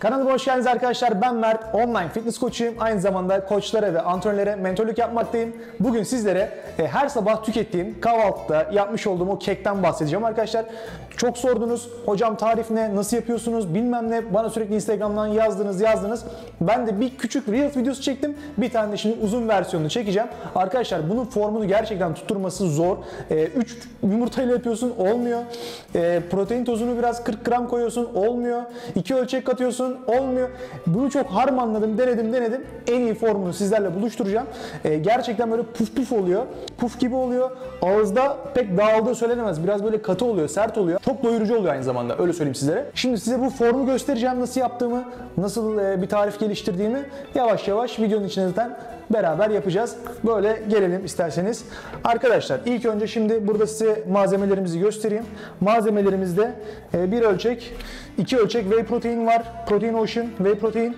Kanalıma hoş geldiniz arkadaşlar. Ben Mert, online fitness koçuyum. Aynı zamanda koçlara ve antrenörlere mentorluk yapmaktayım. Bugün sizlere her sabah tükettiğim kahvaltıda yapmış olduğum o kekten bahsedeceğim arkadaşlar. Çok sordunuz, hocam tarif ne, nasıl yapıyorsunuz bilmem ne, bana sürekli Instagram'dan yazdınız. Ben de bir küçük Reels videosu çektim. Bir tane de şimdi uzun versiyonunu çekeceğim. Arkadaşlar bunun formunu gerçekten tutturması zor. 3 yumurtayla yapıyorsun, olmuyor. Protein tozunu biraz 40 gram koyuyorsun, olmuyor. 2 ölçek katıyorsun, olmuyor. Bunu çok harmanladım, denedim. En iyi formunu sizlerle buluşturacağım. Gerçekten böyle puf puf oluyor. Puf gibi oluyor. Ağızda pek dağıldığı söylenemez. Biraz böyle katı oluyor, sert oluyor. Çok doyurucu oluyor aynı zamanda. Öyle söyleyeyim sizlere. Şimdi size bu formu göstereceğim. Nasıl yaptığımı, nasıl bir tarif geliştirdiğimi yavaş yavaş videonun içinde zaten beraber yapacağız. Böyle gelelim isterseniz. Arkadaşlar ilk önce şimdi burada size malzemelerimizi göstereyim. Malzemelerimizde 1 ölçek, 2 ölçek whey protein var. Protein Ocean whey protein.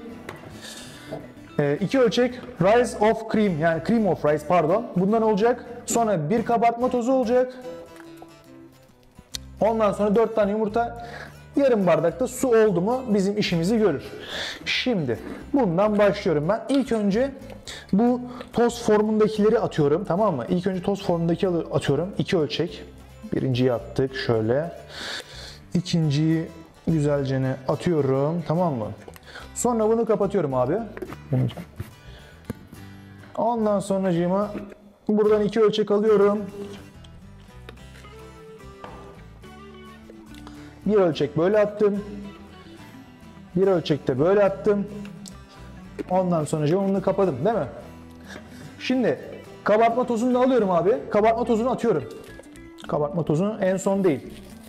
2 ölçek Rise of Cream, yani Cream of Rice pardon. Bundan olacak. Sonra bir kabartma tozu olacak. Ondan sonra 4 tane yumurta, yarım bardakta su oldu mu bizim işimizi görür. Şimdi bundan başlıyorum ben. İlk önce bu toz formundakileri atıyorum, tamam mı? İlk önce toz formundaki atıyorum. 2 ölçek. Birinciyi attık şöyle. İkinciyi güzelce atıyorum, tamam mı? Sonra bunu kapatıyorum abi. Ondan sonracığıma buradan 2 ölçek alıyorum. 1 ölçek böyle attım. 1 ölçekte böyle attım. Ondan sonra onu kapadım, değil mi? Şimdi kabartma tozunu da alıyorum abi. Kabartma tozunu atıyorum. Kabartma tozunu en son değil.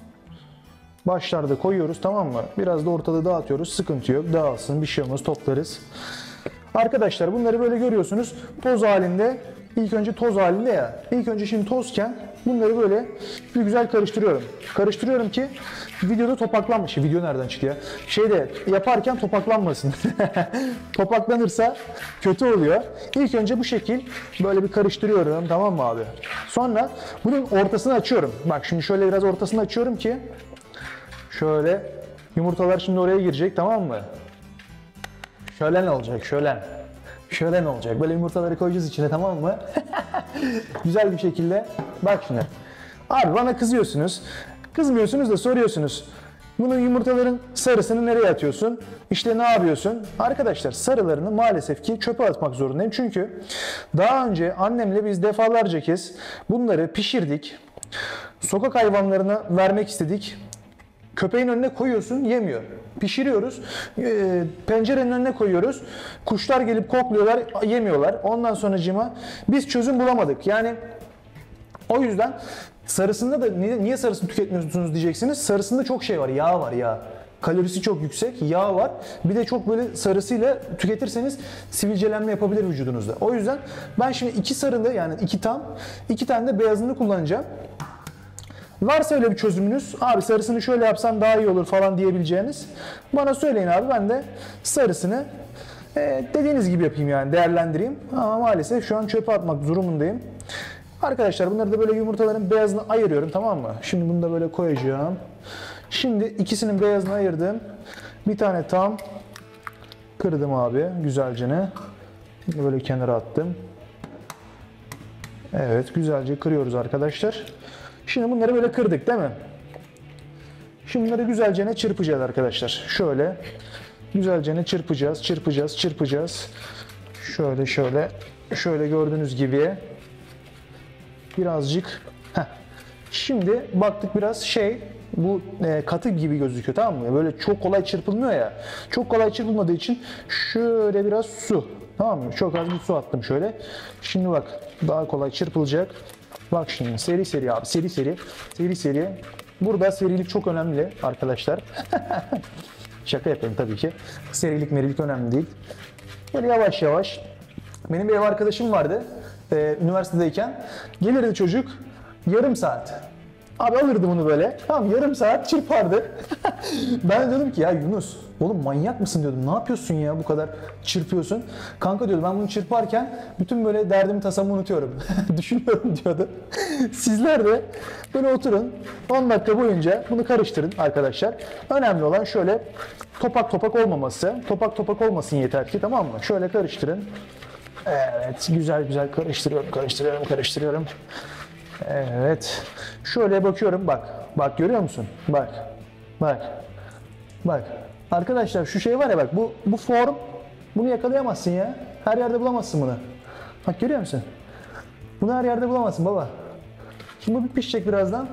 Başlarda koyuyoruz, tamam mı? Biraz da ortalığı dağıtıyoruz. Sıkıntı yok. Dağılsın, bir şey olmaz, toplarız. Arkadaşlar bunları böyle görüyorsunuz. Toz halinde. İlk önce toz halinde ya. İlk önce şimdi tozken bunları böyle bir güzel karıştırıyorum. Karıştırıyorum ki videoda topaklanmış. Video nereden çıktı ya? Şeyde yaparken topaklanmasın. Topaklanırsa kötü oluyor. İlk önce bu şekil böyle bir karıştırıyorum, tamam mı abi? Sonra bunun ortasını açıyorum. Bak şimdi şöyle biraz ortasını açıyorum ki şöyle yumurtalar şimdi oraya girecek, tamam mı? Şölen olacak, şölen. Şölen olacak. Böyle yumurtaları koyacağız içine, tamam mı? Güzel bir şekilde. Bak şimdi. Abi bana kızıyorsunuz. Kızmıyorsunuz da soruyorsunuz. Bunun yumurtaların sarısını nereye atıyorsun? İşte ne yapıyorsun? Arkadaşlar sarılarını maalesef ki çöpe atmak zorundayım. Çünkü daha önce annemle biz defalarca kez bunları pişirdik. Sokak hayvanlarına vermek istedik. Köpeğin önüne koyuyorsun, yemiyor. Pişiriyoruz, pencerenin önüne koyuyoruz. Kuşlar gelip kokluyorlar, yemiyorlar. Ondan sonracığıma biz çözüm bulamadık. Yani o yüzden sarısında da niye sarısını tüketmiyorsunuz diyeceksiniz. Sarısında çok şey var, yağ var, yağ. Kalorisi çok yüksek, yağ var. Bir de çok böyle sarısıyla tüketirseniz sivilcelenme yapabilir vücudunuzda. O yüzden ben şimdi 2 sarılı, yani 2 tane de beyazını kullanacağım. Varsa öyle bir çözümünüz, abi sarısını şöyle yapsan daha iyi olur falan diyebileceğiniz, bana söyleyin abi, ben de sarısını dediğiniz gibi yapayım, yani değerlendireyim. Ama maalesef şu an çöpe atmak durumundayım. Arkadaşlar bunları da böyle yumurtaların beyazını ayırıyorum, tamam mı? Şimdi bunu da böyle koyacağım. Şimdi ikisinin beyazını ayırdım. Bir tane tam kırdım abi güzelce. Böyle kenara attım. Evet, güzelce kırıyoruz arkadaşlar. Şimdi bunları böyle kırdık, değil mi? Şimdi bunları güzelce çırpacağız arkadaşlar. Şöyle güzelce çırpacağız. Şöyle gördüğünüz gibi birazcık. Şimdi baktık biraz bu katı gibi gözüküyor, tamam mı? Böyle çok kolay çırpılmıyor ya. Çok kolay çırpılmadığı için şöyle biraz su, tamam mı? Çok az bir su attım şöyle. Şimdi bak daha kolay çırpılacak. Bak şimdi seri abi, seri. Burada serilik çok önemli arkadaşlar. Şaka yapıyorum tabii ki. Serilik önemli değil. Böyle yavaş yavaş. Benim bir ev arkadaşım vardı üniversitedeyken. Gelirdi çocuk yarım saat. Abi alırdı bunu böyle. Tamam, yarım saat çırpardı. Ben dedim ki ya Yunus, Oğlum manyak mısın diyordum. Ne yapıyorsun ya bu kadar çırpıyorsun. Kanka diyordu ben bunu çırparken bütün böyle derdimi tasamı unutuyorum. Düşünüyorum diyordu. Sizler de böyle oturun 10 dakika boyunca bunu karıştırın arkadaşlar. Önemli olan şöyle topak topak olmaması. Topak topak olmasın yeter ki, tamam mı? Şöyle karıştırın. Evet, güzel güzel karıştırıyorum. Evet. Şöyle bakıyorum, bak. Bak görüyor musun? Bak. Bak. Arkadaşlar şu şey var ya, bak bu form, bunu yakalayamazsın ya. Her yerde bulamazsın bunu. Bak görüyor musun? Bunu her yerde bulamazsın baba. Şimdi bu bir pişecek birazdan.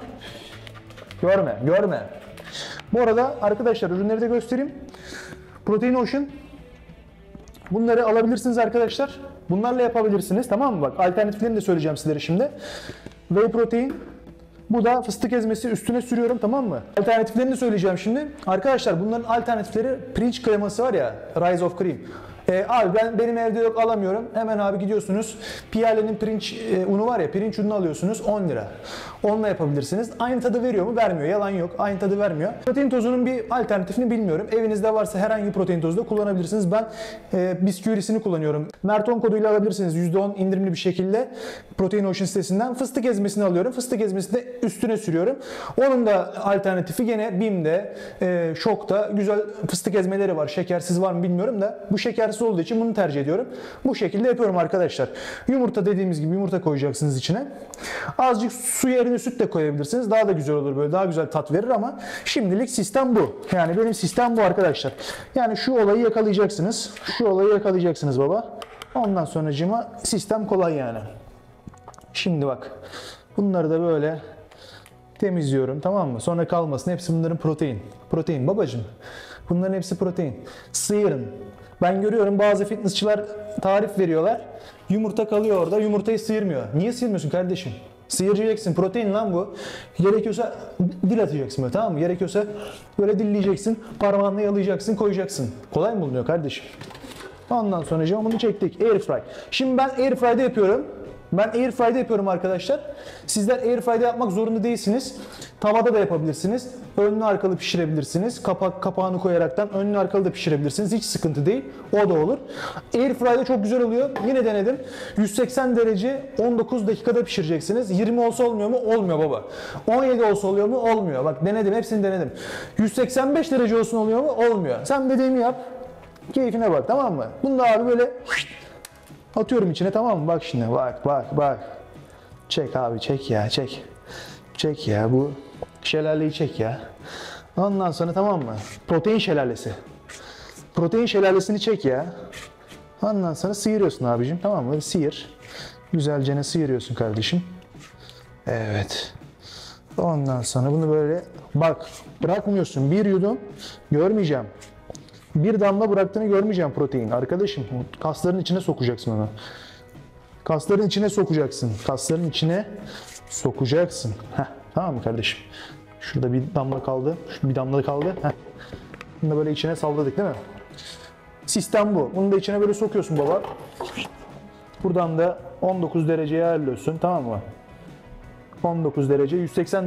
Görme. Bu arada arkadaşlar ürünleri de göstereyim. Protein Ocean. Bunları alabilirsiniz arkadaşlar. Bunlarla yapabilirsiniz, tamam mı? Bak alternatiflerini de söyleyeceğim sizlere şimdi. Whey protein. Bu da fıstık ezmesi, üstüne sürüyorum, tamam mı? Alternatiflerini de söyleyeceğim şimdi. Arkadaşlar bunların alternatifleri pirinç kreması var ya, Rise of Cream. Abi benim evde yok, alamıyorum. Hemen abi gidiyorsunuz. Piyale'nin pirinç unu var ya, pirinç ununu alıyorsunuz 10 lira. Onunla yapabilirsiniz. Aynı tadı veriyor mu? Vermiyor. Yalan yok. Aynı tadı vermiyor. Protein tozunun bir alternatifini bilmiyorum. Evinizde varsa herhangi bir protein tozu da kullanabilirsiniz. Ben bisküvisini kullanıyorum. Merton koduyla alabilirsiniz. %10 indirimli bir şekilde Protein Ocean sitesinden. Fıstık ezmesini alıyorum. Fıstık ezmesini de üstüne sürüyorum. Onun da alternatifi gene BİM'de, Şok'ta güzel fıstık ezmeleri var. Şekersiz var mı bilmiyorum da bu şekersiz olduğu için bunu tercih ediyorum. Bu şekilde yapıyorum arkadaşlar. Yumurta, dediğimiz gibi yumurta koyacaksınız içine. Azıcık su yerine süt de koyabilirsiniz. Daha da güzel olur, böyle daha güzel tat verir ama şimdilik sistem bu. Yani benim sistem bu arkadaşlar. Yani şu olayı yakalayacaksınız. Şu olayı yakalayacaksınız baba. Ondan sonracığıma sistem kolay yani. Şimdi bak. Bunları da böyle temizliyorum, tamam mı? Sonra kalmasın. Hepsi bunların protein. Protein babacığım. Bunların hepsi protein. Sıyırın. Ben görüyorum bazı fitnessçiler tarif veriyorlar. Yumurta kalıyor orada. Yumurtayı sıyırmıyor. Niye sıyırmıyorsun kardeşim? Sıyıracaksın. Protein lan bu. Gerekiyorsa dil atacaksın böyle, tamam mı? Gerekiyorsa böyle dilleyeceksin. Parmağınla yalayacaksın, koyacaksın. Kolay mı bulunuyor kardeşim? Ondan sonra bunu çektik. Airfry. Şimdi ben Airfry'de yapıyorum. Ben Airfry'de yapıyorum arkadaşlar. Sizler Airfry'de yapmak zorunda değilsiniz. Tavada da yapabilirsiniz. Önlü arkalı pişirebilirsiniz. Kapağını koyaraktan önlü arkalı da pişirebilirsiniz. Hiç sıkıntı değil. O da olur. Airfry'de çok güzel oluyor. Yine denedim. 180 derece 19 dakikada pişireceksiniz. 20 olsa olmuyor mu? Olmuyor baba. 17 olsa oluyor mu? Olmuyor. Bak denedim. Hepsini denedim. 185 derece olsun oluyor mu? Olmuyor. Sen dediğimi yap. Keyfine bak, tamam mı? Bunu da abi böyle atıyorum içine, tamam mı? Bak şimdi, bak. Çek abi, çek ya, çek. Çek ya, bu şelaleyi çek ya. Ondan sonra tamam mı? Protein şelalesi. Protein şelalesini çek ya. Ondan sonra sıyırıyorsun abicim, tamam mı? Böyle sıyır. Güzelce ne sıyırıyorsun kardeşim. Evet. Ondan sonra bunu böyle bak, bırakmıyorsun. Bir yudum görmeyeceğim. Bir damla bıraktığını görmeyeceğim protein. Arkadaşım kasların içine sokacaksın onu. Kasların içine sokacaksın. Kasların içine sokacaksın. Heh, tamam mı kardeşim? Şurada bir damla kaldı. Bir damla kaldı. Heh. Bunu da böyle içine salladık değil mi? Sistem bu. Bunu da içine böyle sokuyorsun baba. Buradan da 19 dereceye ayarlıyorsun. Tamam mı? 19 derece. 180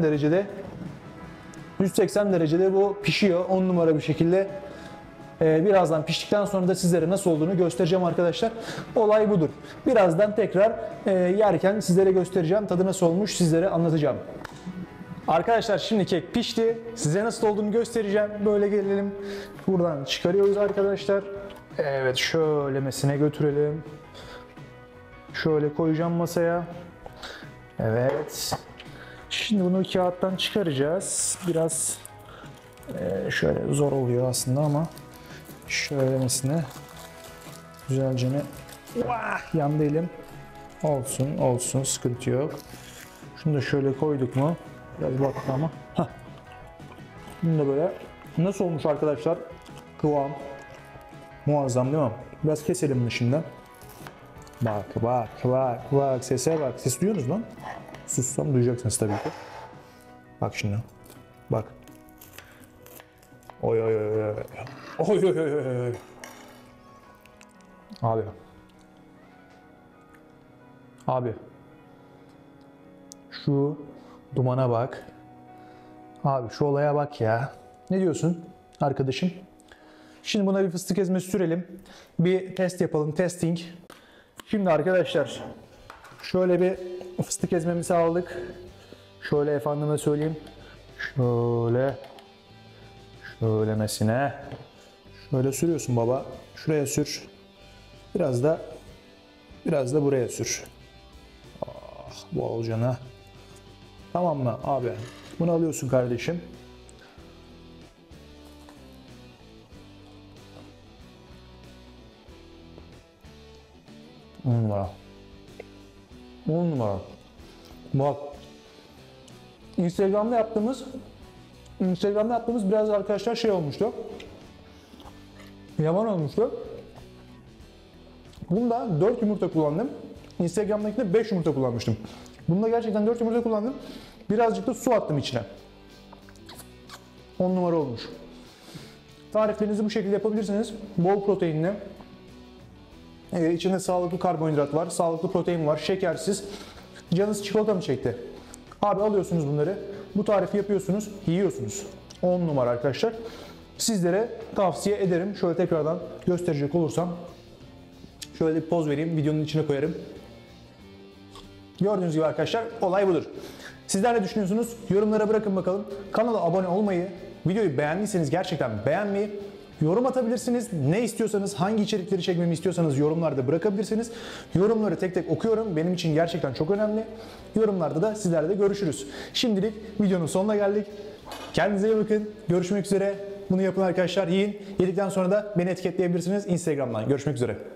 derecede bu pişiyor. 10 numara bir şekilde. Birazdan piştikten sonra da sizlere nasıl olduğunu göstereceğim arkadaşlar. Olay budur. Birazdan tekrar yerken sizlere göstereceğim. Tadı nasıl olmuş sizlere anlatacağım. Arkadaşlar şimdi kek pişti. Size nasıl olduğunu göstereceğim. Böyle gelelim. Buradan çıkarıyoruz arkadaşlar. Evet, şöyle mesine götürelim. Şöyle koyacağım masaya. Evet. Şimdi bunu kağıttan çıkaracağız. Biraz şöyle zor oluyor aslında ama şöylemesine güzelce yandı elim. Olsun sıkıntı yok. Şunu da şöyle koyduk mu? Biraz battı ama. Heh. Bunu da böyle. Nasıl olmuş arkadaşlar? Kıvam. Muazzam değil mi? Biraz keselim bunu şimdi. Bak sese bak. Ses duyuyorsunuz lan. Sussam duyacaksınız tabii ki. Bak şimdi. Bak. Oy. Abi. Şu dumana bak. Abi şu olaya bak ya. Ne diyorsun arkadaşım? Şimdi buna bir fıstık ezmesi sürelim. Bir test yapalım. Testing. Şimdi arkadaşlar şöyle bir fıstık ezmemizi aldık. Şöyle efendime söyleyeyim. Şöylemesine. Şöyle sürüyorsun baba. Şuraya sür. Biraz da buraya sür. Ah, bu olacağına. Tamam mı abi? Bunu alıyorsun kardeşim. On numara. 10 numara. Bak. Instagram'da yaptığımız biraz arkadaşlar şey olmuştu. Yaman olmuştu. Bunda 4 yumurta kullandım. Instagram'dakinde 5 yumurta kullanmıştım. Bunda gerçekten 4 yumurta kullandım. Birazcık da su attım içine. 10 numara olmuş. Tariflerinizi bu şekilde yapabilirsiniz. Bol proteinli. İçinde sağlıklı karbonhidrat var, sağlıklı protein var, şekersiz. Canınız çikolata mı çekti? Abi alıyorsunuz bunları, bu tarifi yapıyorsunuz, yiyorsunuz. 10 numara arkadaşlar. Sizlere tavsiye ederim. Şöyle tekrardan gösterecek olursam. Şöyle bir poz vereyim, videonun içine koyarım. Gördüğünüz gibi arkadaşlar olay budur. Sizler ne düşünüyorsunuz? Yorumlara bırakın bakalım. Kanala abone olmayı, videoyu beğendiyseniz gerçekten beğenmeyi, yorum atabilirsiniz. Ne istiyorsanız, hangi içerikleri çekmemi istiyorsanız yorumlarda bırakabilirsiniz. Yorumları tek tek okuyorum. Benim için gerçekten çok önemli. Yorumlarda da sizlerle de görüşürüz. Şimdilik videonun sonuna geldik. Kendinize iyi bakın. Görüşmek üzere. Bunu yapın arkadaşlar. Yiyin. Yedikten sonra da beni etiketleyebilirsiniz Instagram'dan. Görüşmek üzere.